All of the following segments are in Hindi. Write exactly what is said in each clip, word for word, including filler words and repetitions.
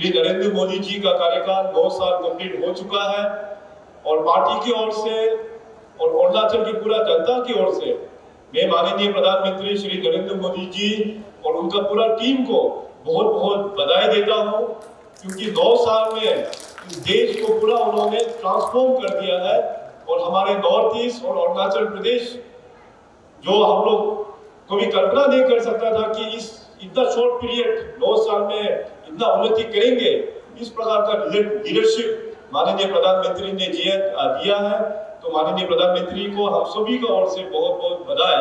श्री नरेंद्र मोदी जी का कार्यकाल नौ साल कंप्लीट हो चुका है और पार्टी की ओर से और अरुणाचल की पूरा जनता की ओर से मैं माननीय प्रधानमंत्री श्री नरेंद्र मोदी जी और उनका पूरा टीम को बहुत बहुत बधाई देता हूं, क्योंकि नौ साल में इस देश को पूरा उन्होंने ट्रांसफॉर्म कर दिया है और हमारे नॉर्थ ईस्ट और अरुणाचल प्रदेश जो हम लोग कभी कल्पना नहीं कर सकता था कि इस इतना शॉर्ट पीरियड नौ साल में इतना उन्नति करेंगे, इस प्रकार का लीडरशिप माननीय प्रधानमंत्री ने दिया है। तो माननीय प्रधानमंत्री को हम सभी की ओर से बहुत बहुत बधाई।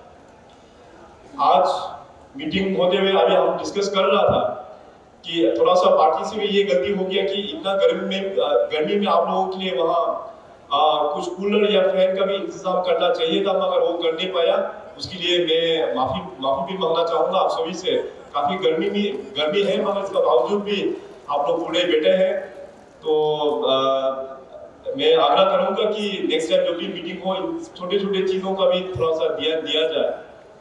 आज मीटिंग होते हुए अभी हम डिस्कस कर रहा था कि थोड़ा सा पार्टी से भी ये गलती हो गया कि इतना गर्मी में गर्मी में आप लोगों के लिए वहाँ कुछ कूलर या फैन का भी इंतजाम करना चाहिए था, मगर वो कर नहीं पाया। उसके लिए मैं माफी माफी भी मांगना चाहूंगा आप सभी से। काफी गर्मी भी गर्मी है, मगर इसके बावजूद भी आप लोग पूरे बैठे हैं। तो आ, मैं आग्रह करूंगा कि नेक्स्ट टाइम जब भी मीटिंग हो छोटे छोटे चीजों का भी थोड़ा सा ध्यान दिया जाए।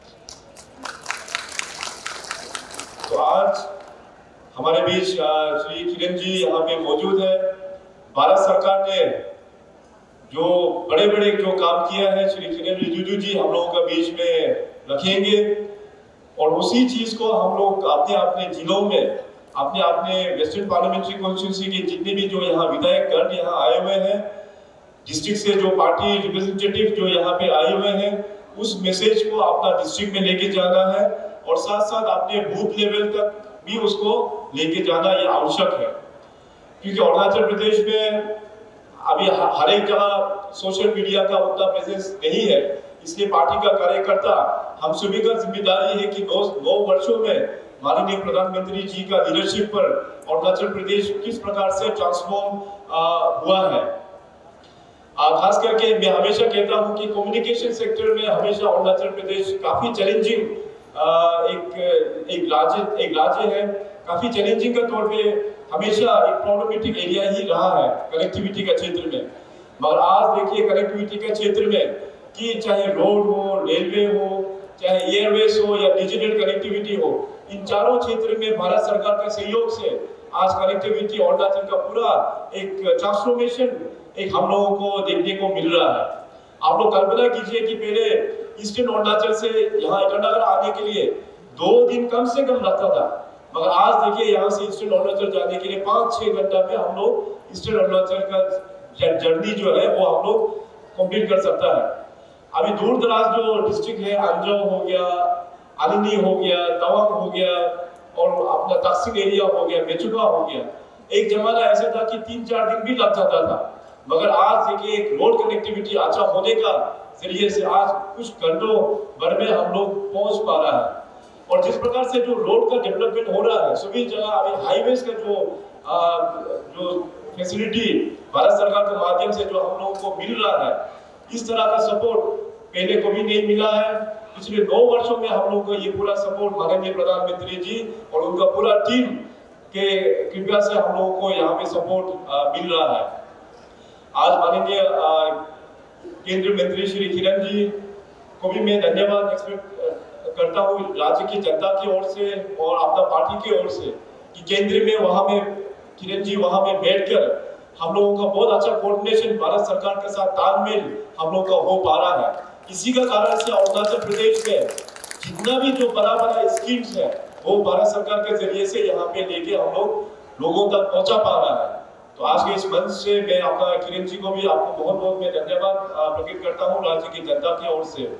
तो आज हमारे बीच श्री किरण जी यहाँ पे मौजूद है। भारत सरकार ने जो बड़े बड़े जो काम किया है श्री किरण रिजिजू जी हम लोगों का बीच में रखेंगे और उसी चीज को हम लोग अपने अपने जिलों में अपने अपने वेस्टर्न पार्लियामेंट्री कॉन्स्टिट्यूंसी के जितने भी जो यहाँ विधायक गण यहाँ आए हुए हैं, डिस्ट्रिक्ट से जो पार्टी रिप्रेजेंटेटिव जो यहाँ पे आए हुए हैं, उस मैसेज को अपना डिस्ट्रिक्ट में लेके जाना है और साथ साथ अपने बूथ लेवल तक भी उसको लेके जाना ये आवश्यक है। क्योंकि अरुणाचल प्रदेश में अभी हर एक जगह सोशल मीडिया का उतना प्रेजेंस नहीं है, इसलिए पार्टी का कार्यकर्ता हम सभी का जिम्मेदारी है कि नौ नौ वर्षों में माननीय प्रधानमंत्री जी का लीडरशिप पर अरुणाचल प्रदेश किस प्रकार से ट्रांसफॉर्म हुआ है। खास करके मैं हमेशा कहता हूं कि कम्युनिकेशन सेक्टर में हमेशा अरुणाचल प्रदेश काफी चैलेंजिंग एक एक राज्य एक राज्य है। काफी चैलेंजिंग के तौर पे हमेशा एक प्रॉब्लमेटिक एरिया ही रहा है कनेक्टिविटी का क्षेत्र में। मगर आज देखिए कनेक्टिविटी के क्षेत्र में कि चाहे रोड हो, रेलवे हो, चाहे एयरवेज हो या डिजिटल कनेक्टिविटी हो, इन चारों क्षेत्र में भारत सरकार के सहयोग से आज कनेक्टिविटी अरुणाचल का पूरा एक ट्रांसफॉर्मेशन एक हम लोगों को देखने को मिल रहा है। आप लोग कल्पना कीजिए कि पहले ईस्टर्न अरुणाचल से यहाँ ईटानगर आने के लिए दो दिन कम से कम लगता था, मगर आज देखिए यहाँ से ईस्टर्न अरुणाचल जाने के लिए पाँच छह घंटा में हम लोग ईस्टर्न अरुणाचल का जर्नी जो है वो हम लोग कंप्लीट कर सकता है। अभी दूर दराज जो डिस्ट्रिक्ट है, अंजाव हो गया, अलिनी हो गया, तवांग हो गया और अपना तकसिंग एरिया हो गया, मेचुका हो गया, एक जमाना ऐसा था कि तीन चार दिन भी लग जाता था, मगर आज देखिए एक रोड कनेक्टिविटी अच्छा होने का जरिए से आज कुछ घंटों भर में हम लोग पहुंच पा रहा है। और जिस प्रकार से जो रोड का डेवलपमेंट हो रहा है सभी जगह, अभी हाईवेज का जो आ, जो फैसिलिटी भारत सरकार के माध्यम से जो हम लोगों को मिल रहा है, इस तरह का सपोर्ट पहले कभी नहीं मिला है। पिछले नौ वर्षों में हम लोगों को ये पूरा सपोर्ट माननीय प्रधानमंत्री जी और उनका पूरा टीम के कृपया से हम लोगों को यहाँ पे सपोर्ट मिल रहा है। आज माननीय केंद्रीय मंत्री श्री किरण जी को भी मैं धन्यवाद एक्सपेक्ट करता हूँ राज्य की जनता की ओर से और अपना पार्टी की ओर से कि केंद्र में वहाँ में किरण जी वहाँ में बैठकर हम लोगों का बहुत अच्छा कोऑर्डिनेशन भारत सरकार के साथ तालमेल हम लोग का हो पा रहा है। इसी का कारण से अरुणाचल प्रदेश में जितना भी जो बड़ा बड़ा स्कीम्स है वो भारत सरकार के जरिए से यहाँ पे लेके हम लोग लोगों तक पहुँचा पा रहा है। तो आज के इस मंच से मैं आपका किरण जी को भी आपको बहुत बहुत मैं धन्यवाद प्रकट करता हूँ राज्य की जनता की ओर से।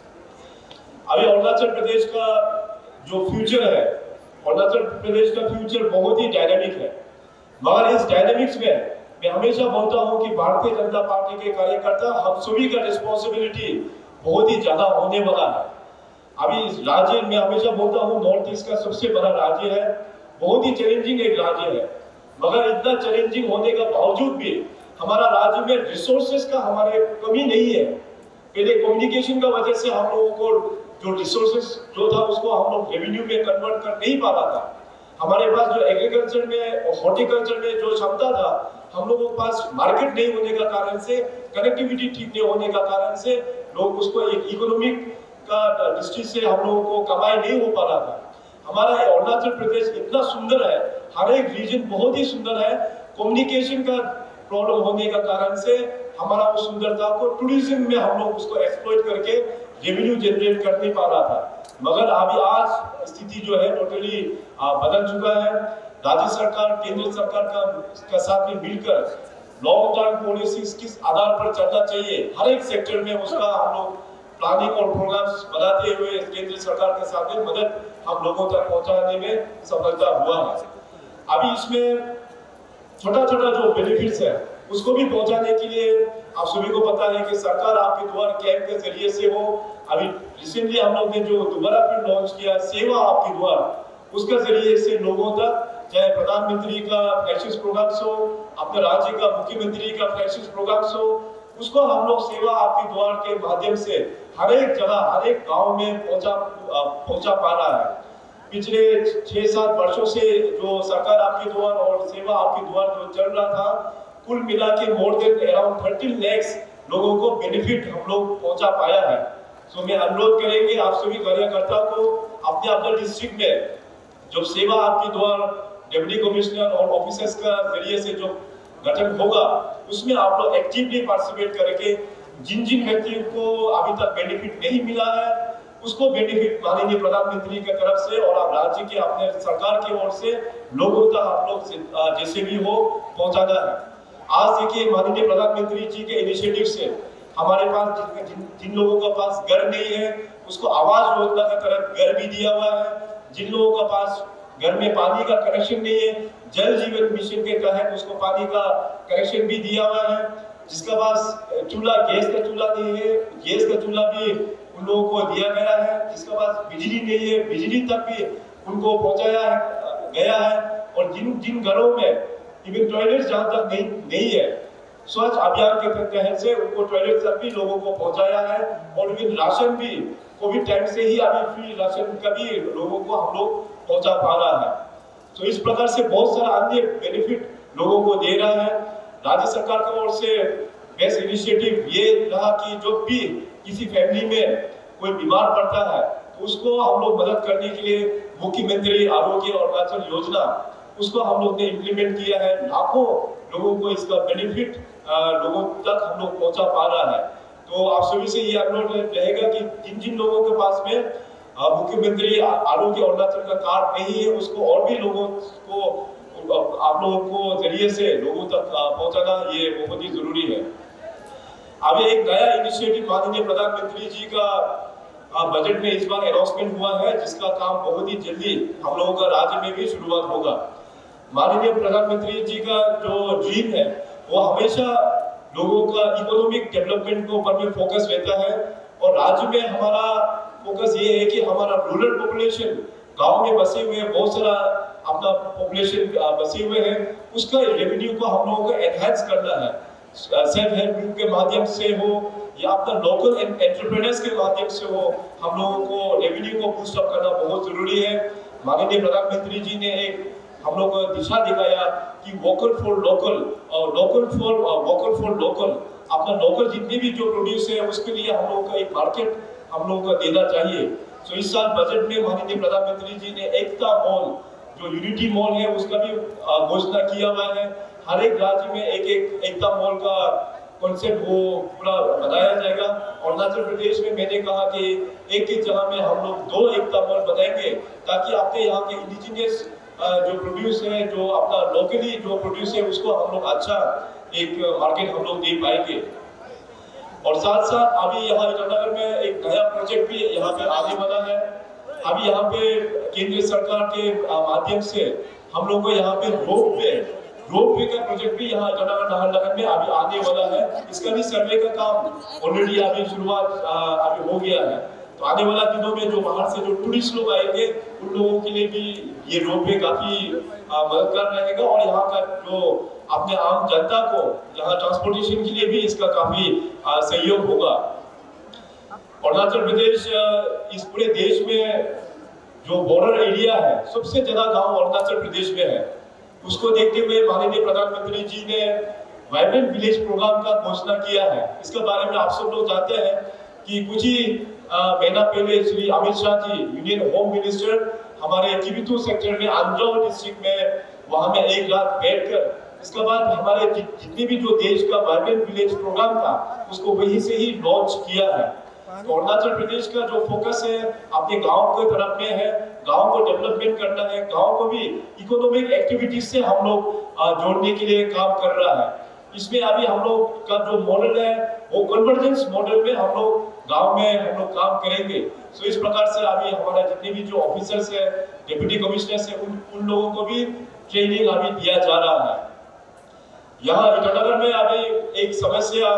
अभी अरुणाचल प्रदेश का जो फ्यूचर है, अरुणाचल प्रदेश का फ्यूचर बहुत ही डायनामिक है, मगर इस डायनामिक्स में मैं हमेशा बोलता हूं कि भारतीय जनता पार्टी के कार्यकर्ता हम सभी का रिस्पॉन्सिबिलिटी बहुत ही ज्यादा होने वाला है। अभी इस राज्य में हमेशा बोलता हूं नॉर्थ ईस्ट का सबसे बड़ा राज्य है, बहुत ही चैलेंजिंग एक राज्य है, मगर इतना चैलेंजिंग होने का बावजूद भी हमारा राज्य में रिसोर्सेज का हमारे कमी नहीं है। पहले कम्युनिकेशन का वजह से हम लोगों को जो रिसोर्सेज जो था उसको हम लोग रेवेन्यू में कन्वर्ट कर नहीं पा रहा था। हमारे पास जो एग्रीकल्चर में और हॉर्टिकल्चर में जो क्षमता था, हम लोगों के पास मार्केट नहीं होने का कारण से, कनेक्टिविटी ठीक नहीं होने का कारण से लोग उसको एक इकोनॉमिक का दृष्टि से हम लोगों को कमाई नहीं हो पा रहा था। हमारा अरुणाचल प्रदेश इतना सुंदर है, हर एक रीजन बहुत ही सुंदर है। कम्युनिकेशन का प्रॉब्लम होने का कारण से हमारा वो सुंदरता को टूरिज्म में हम लोग उसको एक्सप्लॉइट करके रेवेन्यू जनरेट कर नहीं पा रहा था। मगर अभी आज स्थिति जो है टोटली बदल चुका है। राज्य सरकार केंद्र सरकार का, का साथ में मिलकर लॉन्ग टर्म पॉलिसीज किस आधार पर चलना चाहिए, हर एक सेक्टर में उसका हम लोग प्लानिंग और प्रोग्राम्स बनाते हुए केंद्र सरकार के साथ में मदद हम लोगों तक पहुंचाने में सफलता हुआ है। अभी इसमें छोटा छोटा जो बेनिफिट्स है उसको भी पहुंचाने के लिए आप सभी को पता है कि सरकार आपके द्वार कैंप के जरिए से हो, अभी रिसेंटली हम लोग ने जो दोबारा फिर लॉन्च किया सेवा आपके द्वार, उसके जरिए से लोगों तक, चाहे प्रधानमंत्री का फ्लैगशिप प्रोग्राम्स हो, अपने राज्य का मुख्यमंत्री का फ्लैगशिप प्रोग्राम्स हो, उसको हम लोग सेवा आपके द्वार के माध्यम से हर एक जगह हर एक गांव में पहुंचा पहुंचा पा रहा है। पिछले छह सात वर्षों से जो सरकार आपके द्वार और सेवा आपके द्वार जो चल रहा था, कुल मिला के more than around thirteen lakhs लोगों को बेनिफिट हम लोग पहुंचा पाया है। सो मैं अनुरोध करेंगे आप सभी कार्यकर्ता को अपने अपने डिस्ट्रिक्ट में जो सेवा आपके द्वार डिप्टी कमिश्नर और ऑफिसर्स का जरिए से जो गठन होगा उसमें आप लोग एक्टिवली पार्टिसिपेट करके जिन जिन व्यक्तियों को अभी तक बेनिफिट नहीं मिला है उसको बेनिफिट माननीय प्रधानमंत्री की तरफ से और आप राज्य के अपने सरकार की ओर से लोगों तक आप लोग जैसे भी हो पहुंचाना है। आज देखिए माननीय प्रधानमंत्री जी के इनिशिएटिव से हमारे पास जिन, जिन लोगों का पास घर नहीं है उसको आवास योजना के तहत घर भी दिया हुआ है। जिन लोगों का पास घर में पानी का कनेक्शन नहीं है, जल जीवन मिशन के तहत उसको पानी का कनेक्शन भी दिया हुआ है। जिसका पास चूल्हा गैस का चूल्हा नहीं है, गैस का चूल्हा भी उन लोगों को दिया गया है। जिसका पास बिजली नहीं है, बिजली तक भी उनको पहुंचाया है, गया है। और जिन जिन घरों में इवन टॉयलेट जहां तक नहीं नहीं है, स्वच्छ अभियान के तहत से उनको टॉयलेट तक भी लोगों को पहुंचाया है। और इवन राशन भी कोविड टाइम से ही अभी फ्री राशन का भी लोगों को हम लोग पहुंचा पा रहा है। तो इस प्रकार से बहुत सारा अन्य बेनिफिट लोगों को दे रहा है। राज्य सरकार की ओर से बेस्ट इनिशिएटिव ये रहा कि जो भी किसी फैमिली में कोई बीमार पड़ता है तो उसको हम लोग मदद करने के लिए मुख्यमंत्री आरोग्य अरुणाचल योजना उसको हम लोग ने इम्प्लीमेंट किया है। लाखों लोगों को इसका बेनिफिट लोगों तक हम लोग पहुंचा पा रहा है। तो आप सभी से ये अनुरोध रहेगा कि जिन जिन लोगों के पास में मुख्यमंत्री आरोग्य अरुणाचल का कार्ड नहीं है उसको और भी लोगों को आप लोगों को जरिए से लोगों तक पहुंचाना ये बहुत ही जरूरी है। अभी एक नया इनिशिएटिव माननीय प्रधानमंत्री जी का बजट में इस बार अनाउंसमेंट हुआ है जिसका काम बहुत ही जल्दी हम लोगों का राज्य में भी शुरुआत होगा। माननीय प्रधानमंत्री जी का जो ड्रीम है वो हमेशा लोगों का इकोनॉमिक डेवलपमेंट के ऊपर में फोकस रहता है। और राज्य में हमारा फोकस ये है कि हमारा रूरल पॉपुलेशन गांव में बसे हुए बहुत सारा अपना पॉपुलेशन बसे हुए हैं, उसका रेवेन्यू को हम लोगों को एनहांस करना है। सेल्फ हेल्प ग्रुप के माध्यम से हो या अपना लोकल एंटरप्रेन्योर्स के माध्यम से हो, हम लोगों को रेवेन्यू को बूस्ट अप करना बहुत जरूरी है। माननीय प्रधानमंत्री जी ने एक हम लोग को दिशा दिखाया कि वोकल फॉर लोकल और local for vocal for local, अपना लोकल जितने भी जो प्रोड्यूस है उसके लिए हम लोगों का एक मार्केट हम लोगों को देना चाहिए। तो इस साल बजट में माननीय प्रधानमंत्री जी ने एकता मॉल जो यूनिटी मॉल है उसका भी घोषणा किया हुआ है। हर एक राज्य में एक एक एकता मॉल का कॉन्सेप्ट वो पूरा बनाया जाएगा। अरुणाचल प्रदेश में मैंने कहा कि एक एक जगह में हम लोग दो एकता मॉल बनाएंगे ताकि आपके यहाँ के इंडिजिनियस जो प्रोड्यूस है, जो अपना लोकली जो प्रोड्यूस है उसको हम लोग अच्छा एक मार्केट हम लोग दे पाएंगे। और साथ साथ अभी यहाँ ईटानगर में एक नया प्रोजेक्ट भी यहाँ पे आने वाला है। अभी यहाँ पे केंद्र सरकार के माध्यम से हम लोग को यहाँ पे रोप वे रोप वे का प्रोजेक्ट भी यहाँ ईटानगर नाहरलगुन में अभी आने वाला है। इसका भी सर्वे का काम ऑलरेडी अभी शुरुआत अभी हो गया है। तो आने वाला दिनों में जो बाहर से जो टूरिस्ट लोग आएंगे उन लोगों के लिए भी ये रोप वे काफी मददगार रहेगा। और यहाँ का जो अपने आम जनता को यहाँ ट्रांसपोर्टेशन के लिए भी इसका काफी सहयोग होगा। अरुणाचल प्रदेश इस पूरे देश में जो बॉर्डर एरिया है सबसे ज्यादा गांव अरुणाचल प्रदेश में है। उसको देखते हुए माननीय प्रधानमंत्री जी ने वाइब्रेंट विलेज प्रोग्राम का घोषणा किया है। इसके बारे में आप सब लोग जानते हैं कि कुछ ही महीना पहले Shri Amit Shah ji union home minister हमारे किबिथु सेक्टर में अंजो डिस्ट्रिक्ट में वहां में एक रात बैठकर इसके बाद हमारे जितने भी जो देश का वाइब्रेंट विलेज प्रोग्राम था उसको वहीं से ही लॉन्च किया है। तो अरुणाचल प्रदेश का जो फोकस है अपने गांव के तरफ में है, गांव को डेवलपमेंट करना है, गांव को भी इकोनॉमिक एक्टिविटीज से हम लोग जोड़ने के लिए काम कर रहा है। इसमें अभी हम लोग का जो मॉडल है वो कन्वर्जेंस मॉडल में हम लोग गांव में हम लोग काम करेंगे। सो इस प्रकार से अभी हमारा जितने भी जो ऑफिसर्स है, डिप्टी कमिश्नर्स है, उन उन लोगों को भी ट्रेनिंग अभी दिया जा रहा है। यहाँ ईटानगर में अभी एक समस्या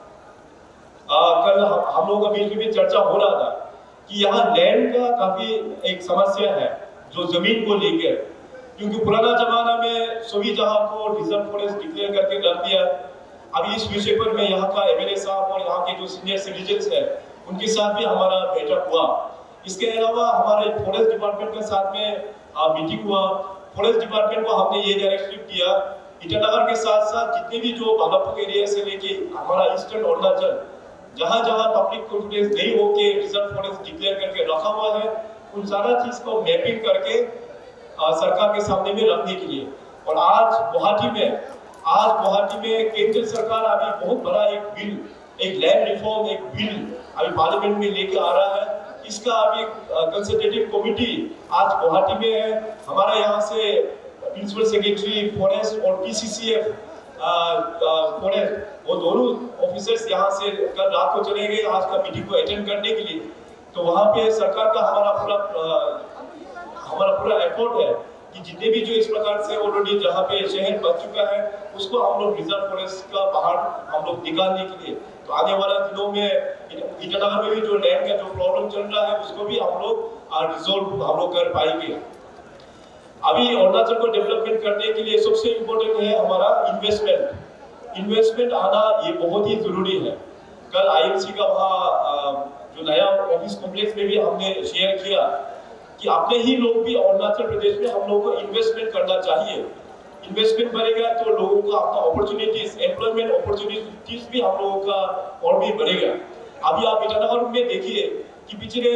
आ, कल हम, हम लोगों का बीच में भी चर्चा हो रहा था कि यहाँ लैंड का काफी एक समस्या है जो जमीन को लेकर, क्योंकि पुराना जमाना में सभी जगह को रिजर्व फॉरेस्ट डिक्लेयर करके रख दिया। अभी इस विषय पर मैं यहाँ का एमएलए साहब और यहाँ के जो सीनियर सिटीजन्स है उनके साथ भी हमारा बैठक हुआ। इसके अलावा हमारे फॉरेस्ट डिपार्टमेंट के साथ में मीटिंग हुआ। फॉरेस्ट डिपार्टमेंट को हमने ये डायरेक्टिव दिया, ईटानगर के साथ साथ जितने भी जो भागलपुर एरिया से लेके हमारा ईस्टर्न अरुणाचल जहां जहां पब्लिक कॉन्फिडेंस नहीं होके रिजर्व फॉरेस्ट डिक्लेयर करके रखा हुआ है, उन सारा चीज को मैपिंग करके आ, सरकार के सामने में रखने के लिए। और आज गुवाहाटी में आज गुवाहाटी में केंद्र सरकार अभी बहुत बड़ा एक बिल, एक लैंड रिफॉर्म एक बिल अभी पार्लियामेंट में लेके आ रहा है। इसका अभी कंसल्टेटिव कमिटी आज गुवाहाटी में है। हमारा यहाँ से प्रिंसिपल सेक्रेटरी फॉरेस्ट और पीसीसीएफ फॉरेस्ट वो दोनों ऑफिसर्स यहाँ से कल रात को चले गए आज का मीटिंग को अटेंड करने के लिए। तो वहाँ पे सरकार का हमारा पूरा हमारा पूरा एफर्ट है कि जितने भी जो इस प्रकार से ऑलरेडी जहाँ पे शहर बच चुका है उसको हम लोग रिजर्व फॉरेस्ट का पहाड़ हम लोग निकालने के लिए। तो आने वाला दिनों में ईटानगर में भी जो लैंड का जो प्रॉब्लम चल रहा है उसको भी हम लोग रिजोल्व हम लोग कर पाएंगे। अभी अरुणाचल को डेवलपमेंट करने के लिए सबसे इम्पोर्टेंट है हमारा इन्वेस्टमेंट। इन्वेस्टमेंट आना ये बहुत ही जरूरी है। कल आईएमसी का वहाँ जो नया ऑफिस कॉम्प्लेक्स में भी हमने शेयर किया कि अपने ही लोग भी अरुणाचल प्रदेश में हम लोगों को इन्वेस्टमेंट करना चाहिए। इन्वेस्टमेंट बढ़ेगा तो लोगों का अपना अपॉर्चुनिटीज, एम्प्लॉयमेंट अपॉर्चुनिटीज भी हम लोगों का और भी बढ़ेगा। अभी आप ईटानगर में देखिए कि पिछले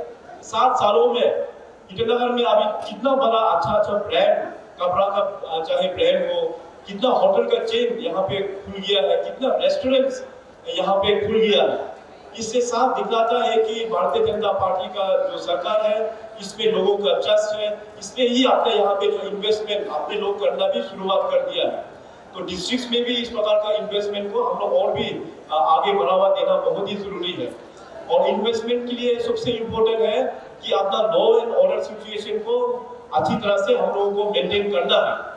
सात सालों में ईटानगर में अभी कितना बड़ा अच्छा अच्छा ब्रांड, कपड़ा का चाहे ब्रांड हो, कितना होटल का चेन यहाँ पे खुल गया है, कितना रेस्टोरेंट्स यहाँ पे खुल गया है। इससे साफ दिखलाता है कि भारतीय जनता पार्टी का जो सरकार है इसमें लोगों का ट्रस्ट है, इसलिए ही आपने यहाँ पे जो इन्वेस्टमेंट आपने लोग करना भी शुरुआत कर दिया है। तो डिस्ट्रिक्ट में भी इस प्रकार का इन्वेस्टमेंट को हम लोग और भी आगे बढ़ावा देना बहुत ही जरूरी है। और इन्वेस्टमेंट के लिए सबसे इम्पोर्टेंट है कि अपना लॉ एंड ऑर्डर सिचुएशन को अच्छी तरह से हम लोगों को मेंटेन करना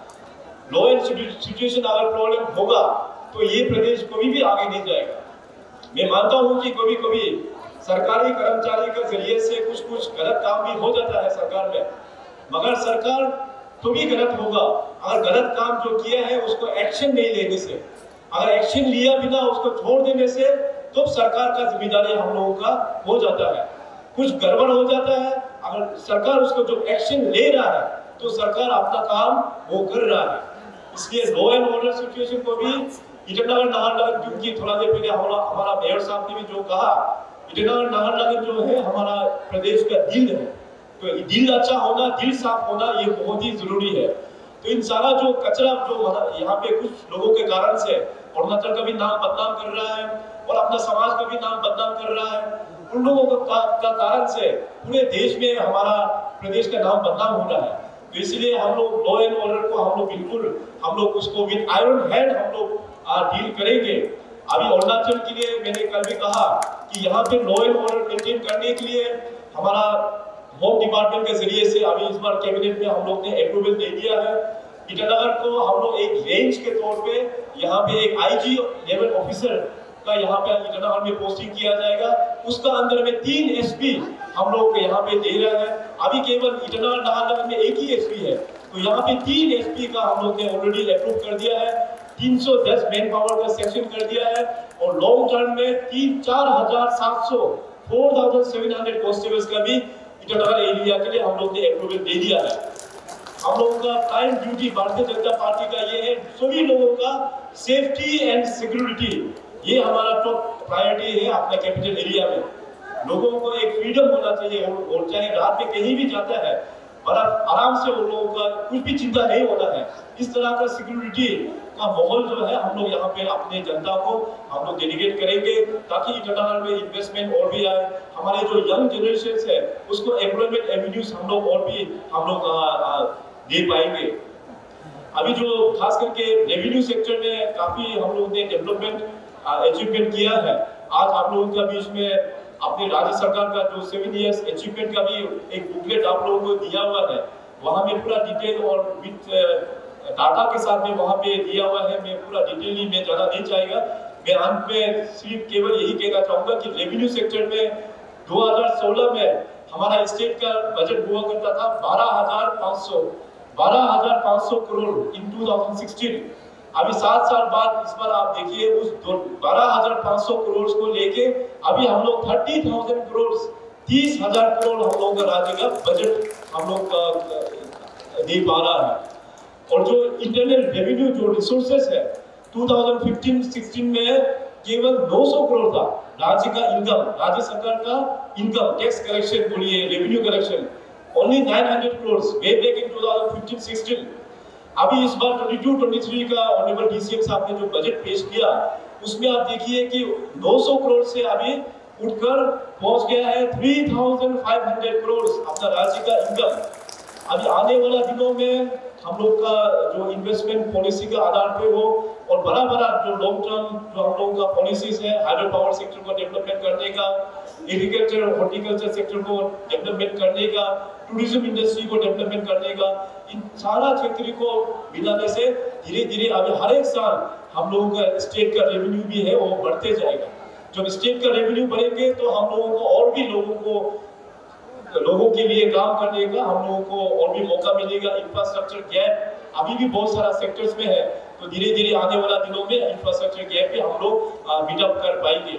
है। लॉ एंड सिचुएशन अगर प्रॉब्लम होगा तो ये प्रदेश कभी भी आगे नहीं जाएगा। मैं मानता हूँ कि कभी कभी सरकारी कर्मचारी के जरिए से कुछ कुछ गलत काम भी हो जाता है सरकार में, मगर सरकार तो भी गलत होगा अगर गलत काम जो किया है उसको एक्शन नहीं लेने से। अगर एक्शन लिया बिना उसको छोड़ देने से तो सरकार का जिम्मेदारी हम लोगों का हो जाता है। कुछ गड़बड़ हो जाता है, अगर सरकार उसको जो एक्शन ले रहा है तो सरकार अपना काम वो कर रहा है। इसलिए लॉ एंड ऑर्डर सिचुएशन को भी ईटानगर नाहरलगुन, क्योंकि थोड़ा देर पहले हमारा हमारा मेयर साहब ने भी जो कहा, ईटानगर नाहरलगुन जो है हमारा प्रदेश का दिल है। तो दिल अच्छा होना, दिल साफ होना ये बहुत ही जरूरी है। तो इन सारा जो कचरा जो यहाँ पे कुछ लोगों के कारण से अरुणाचल का भी नाम बदनाम कर रहा है और अपना समाज का भी नाम बदनाम कर रहा है, उन लोगों का, का कारण से पूरे देश में हमारा प्रदेश का नाम बदनाम हो रहा है। तो इसलिए हम लोग लॉ एंड ऑर्डर को हम लोग बिल्कुल हम लोग उसको विद आयरन हैंड हम लोग डील करेंगे। अभी अरुणाचल के लिए मैंने कल भी कहा कि यहाँ पे लॉ एंड ऑर्डर मेंटेन करने के लिए हमारा होम डिपार्टमेंट के जरिए से अभी इस बार कैबिनेट में हम लोग ने अप्रूवल दे दिया है। ईटानगर को हम लोग एक रेंज के तौर पे यहाँ पे एक आईजी लेवल ऑफिसर का यहाँ पे ईटानगर में पोस्टिंग किया जाएगा। उसका अंदर में तीन एसपी हम लोग यहाँ पे दे रहे हैं। अभी केवल ईटानगर नाहरलगुन में एक ही एसपी है, तो यहाँ पे तीन एसपी का हम लोग ने ऑलरेडी अप्रूव कर दिया है। तीन सौ दस मैन पावर का सेक्शन कर दिया है और लॉन्ग टर्म में तीन चार हजार सात सौ four thousand seven hundred constables का भी ईटानगर एरिया के लिए हम लोग ने अप्रूवल दे दिया है। हम लोगों का prime duty Bharatiya Janata party का ये है, सभी लोगों का सेफ्टी एंड सिक्योरिटी ये हमारा टॉप प्रायोरिटी है। अपने कैपिटल एरिया में लोगों को एक फ्रीडम होना चाहिए और चाहे रात में कहीं भी जाता है बड़ा आराम से उन लोगों का कुछ भी चिंता नहीं होता है। इस तरह का सिक्योरिटी का माहौल जो है हम लोग यहाँ पे अपने जनता को हम लोग डेडिकेट करेंगे ताकि इटानगर में इन्वेस्टमेंट और भी आए, हमारे जो यंग जनरेशन है उसको एम्प्लॉयमेंट एवेन्यूज हम लोग और भी हम लोग दे पाएंगे। अभी जो खास करके रेवेन्यू सेक्टर में काफी हम लोगों ने डेवलपमेंट अचीवमेंट किया है। आज आप लोगों का बीच में अपने राज्य सरकार का जो सेवन इयर्स अचीवमेंट का भी एक बुकलेट आप लोगों को दिया हुआ है, वहां में पूरा डिटेल और विथ डाटा के साथ में वहां पे दिया हुआ है। मैं पूरा डिटेल में ज्यादा नहीं चाहेगा। मैं अंत में सिर्फ केवल यही कहना चाहूंगा कि रेवेन्यू सेक्टर में दो हज़ार सोलह में हमारा स्टेट का बजट हुआ करता था बारह हजार पाँच सौ बारह हजार पाँच सौ करोड़ इन दो हज़ार सोलह। अभी सात साल बाद इस बार आप देखिए उस बारह हजार पाँच सौ करोड़ को लेके अभी हम लोग तीस हजार करोड़ तीस हजार करोड़ हम लोगों का राज्य का बजट हम लोग का दे पा रहा है। और जो इंटरनल रेवेन्यू जो रिसोर्सेस है दो हज़ार पंद्रह सोलह में केवल नौ सौ करोड़ था राज्य का इनकम, राज्य सरकार का इनकम टैक्स कलेक्शन बोलिए रेवेन्यू कलेक्शन ओनली नौ सौ करोड़ वे बैक इन दो हज़ार पंद्रह सोलह। अभी इस बार बाईस तेईस का ऑनरेबल डीसीएम साहब ने जो बजट पेश किया उसमें आप देखिए कि नौ सौ करोड़ से अभी उठकर पहुंच गया है तीन हज़ार पाँच सौ करोड़ अपना राज्य का इनकम। अभी आने वाला दिनों में हम लोग का जो इन्वेस्टमेंट पॉलिसी का आधार पे हो और बड़ा बड़ा जो लॉन्ग टर्म जो हम लोगों का पॉलिसीज है, हाइड्रो पावर सेक्टर को डेवलपमेंट करने का, एग्रीकल्चर हॉर्टिकल्चर सेक्टर को डेवलपमेंट करने का, टूरिज्म इंडस्ट्री को डेवलपमेंट करने का, इन सारा क्षेत्र को मिलाने से धीरे धीरे अभी हर एक साल हम लोगों का स्टेट का रेवेन्यू भी है वो बढ़ते जाएगा। जब स्टेट का रेवेन्यू बढ़ेंगे तो हम लोगों को और भी लोगों को लोगों के लिए काम करने का हम लोगों को और भी मौका मिलेगा। इंफ्रास्ट्रक्चर गैप अभी भी बहुत सारा सेक्टर्स में है, तो धीरे धीरे आने वाला दिनों में इंफ्रास्ट्रक्चर गैप भी हम लोग मीट अप कर पाएंगे।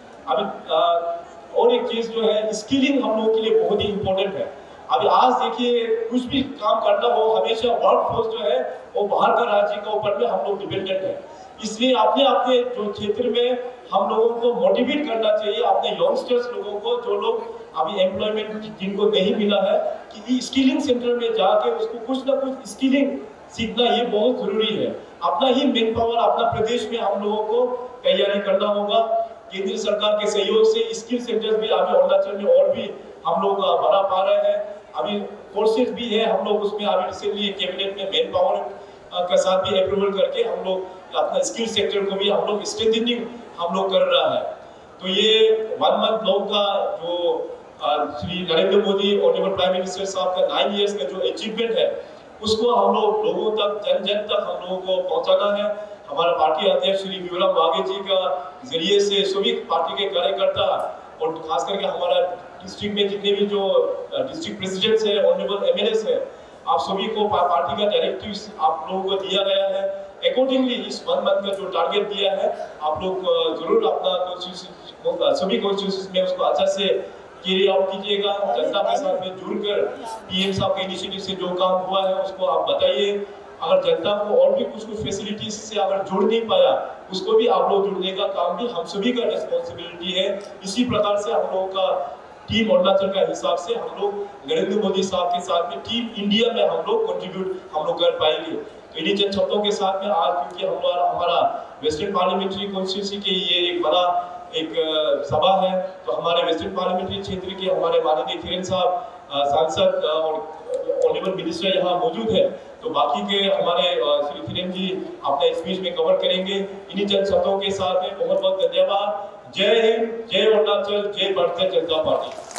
अभी और एक चीज जो है स्किलिंग हम लोगों के लिए बहुत ही इंपॉर्टेंट है। अभी आज देखिए कुछ भी काम करना हो हमेशा वर्क फोर्स जो है वो बाहर का राज्य के ऊपर में हम लोग डिपेंडेंट है। इसलिए अपने अपने जो क्षेत्र में हम लोगों को मोटिवेट करना चाहिए अपने यंगस्टर्स लोगों को जो लोग अभी एम्प्लॉयमेंट जिनको नहीं मिला है कि स्किलिंग सेंटर में जाके उसको कुछ ना कुछ स्किलिंग सीखना ये बहुत जरूरी है। अपना ही मैन पावर अपना प्रदेश में हम लोगों को तैयारी करना होगा। केंद्र सरकार के सहयोग से स्किल सेंटर्स भी अभी अरुणाचल में और भी हम लोग बढ़ा पा रहे हैं। अभी कोर्सेज भी है हम लोग उसमें अभी रिसेंटली कैबिनेट में मैन पावर के साथ भी अप्रूवल करके हम लोग अपना स्किल सेक्टर को भी हम लोग स्ट्रेंथनिंग हम लोग कर रहा है। तो ये वन मंथ लॉन्ग का जो Shri Narendra Modi honourable prime minister साहब का नाइन इयर्स का जो अचीवमेंट है उसको हम लोग लोगों तक जन जन तक हम लोगों को पहुंचाना है। हमारा पार्टी अध्यक्ष श्री विक्रम वाघे जी का जरिए से सभी पार्टी के कार्यकर्ता और खास करके हमारा डिस्ट्रिक्ट में जितने भी जो डिस्ट्रिक्ट प्रेसिडेंट्स है ऑनरेबल एमएलएस है आप सभी को पार्टी का डायरेक्टिव्स आप लोगों को दिया गया है। अकॉर्डिंगली इस वन मंथ का जो टारगेट दिया है आप लोग जरूर अपना कॉन्स्टिट्यूशन सभी कॉन्स्टिट्यूशन में उसको अच्छा से कैरी आउट कीजिएगा। जनता के साथ में जुड़कर पीएम साहब के इनिशिएटिव से जो काम हुआ है उसको आप बताइए। अगर जनता को और भी कुछ कुछ फैसिलिटीज से अगर जुड़ नहीं पाया उसको भी आप लोग जुड़ने का काम भी हम सभी का रिस्पॉन्सिबिलिटी है। इसी प्रकार से हम लोगों का टीम अरुणाचल का हिसाब से हम लोग नरेंद्र मोदी साहब के साथ में टीम इंडिया में हम लोग कंट्रीब्यूट हम लोग कर पाएंगे। तो इन्हीं चंद शब्दों के साथ में आज क्योंकि हमारा हमारा वेस्टर्न पार्लियामेंट्री कॉन्स्टिट्यूंसी के ये एक बड़ा एक सभा है तो हमारे वेस्टर्न पार्लियामेंट्री क्षेत्र के हमारे माननीय किरण साहब सांसद और ऑनरेबल मिनिस्टर यहाँ मौजूद है, तो बाकी के हमारे श्री किरण जी अपने स्पीच में कवर करेंगे। इन्हीं चंद शब्दों के साथ में बहुत बहुत धन्यवाद। जय हिंद, जय अरुणाचल, जय भारतीय जनता पार्टी।